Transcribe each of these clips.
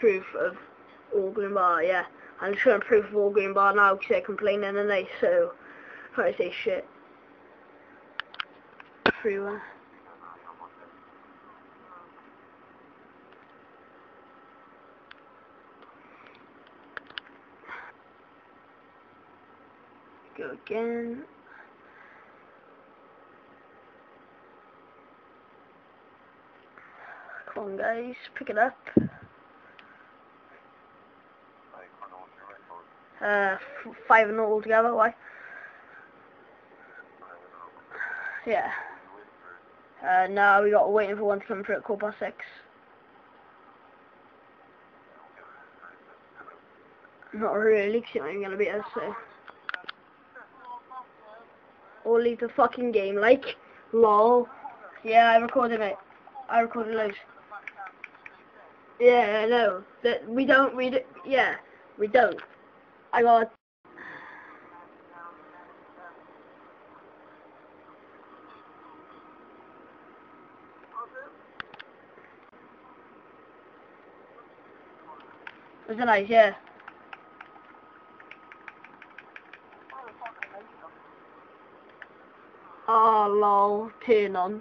proof of all green bar, yeah. I'm showing proof of all green bar now because they're complaining and they so I say shit. Everyone. Go again. Come on guys, pick it up. 5-0 altogether, why? Yeah. No, we got waiting for one to come through at 6:15. Not really, because you're not even going to beat us, so. Or leave the fucking game, like. Lol. Yeah, I recorded it. I recorded loads. Yeah, no. That we don't, yeah, we don't. I got... It was nice, yeah. Oh, lol. Turn on.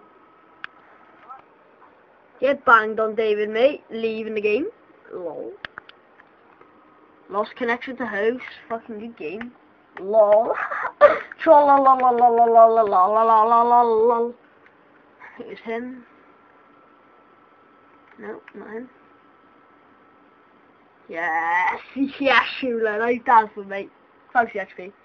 Get banged on, David, mate. Leaving the game. Lol. Lost connection to host. Fucking good game. Lol. Trollolololololololololololol. It was him. No, not him. Yes, yes, Shula. Nice dance for mate. Thanks, XP.